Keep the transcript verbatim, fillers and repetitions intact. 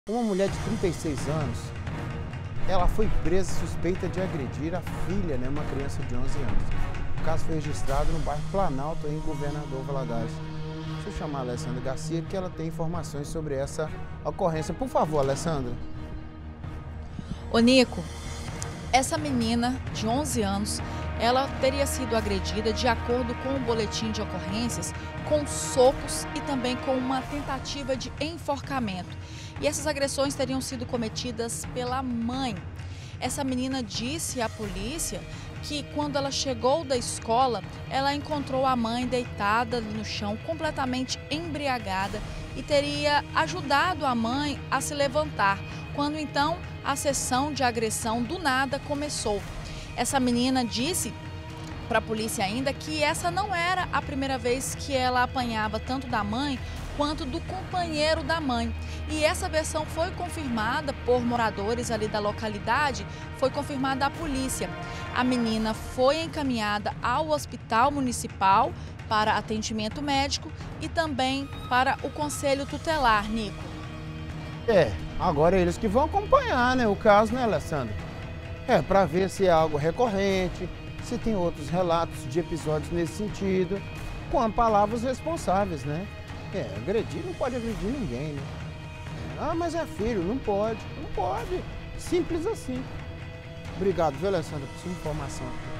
Uma mulher de trinta e seis anos, ela foi presa suspeita de agredir a filha, né, uma criança de onze anos. O caso foi registrado no bairro Planalto, em Governador Valadares. Deixa eu chamar a Alessandra Garcia, que ela tem informações sobre essa ocorrência. Por favor, Alessandra. Ô Nico, essa menina de onze anos, ela teria sido agredida, de acordo com o boletim de ocorrências, com socos e também com uma tentativa de enforcamento. E essas agressões teriam sido cometidas pela mãe. Essa menina disse à polícia que quando ela chegou da escola, ela encontrou a mãe deitada no chão, completamente embriagada, e teria ajudado a mãe a se levantar, quando então a sessão de agressão do nada começou. Essa menina disse para a polícia ainda que essa não era a primeira vez que ela apanhava tanto da mãe quanto do companheiro da mãe. E essa versão foi confirmada por moradores ali da localidade, foi confirmada à polícia. A menina foi encaminhada ao hospital municipal para atendimento médico e também para o conselho tutelar, Nico. É, agora eles que vão acompanhar, né, o caso, né, Alessandra? É, para ver se é algo recorrente, se tem outros relatos de episódios nesse sentido, com as palavras responsáveis, né? É, agredir não pode agredir ninguém, né? Ah, mas é filho, não pode, não pode. Simples assim. Obrigado, viu, Alessandra, por sua informação.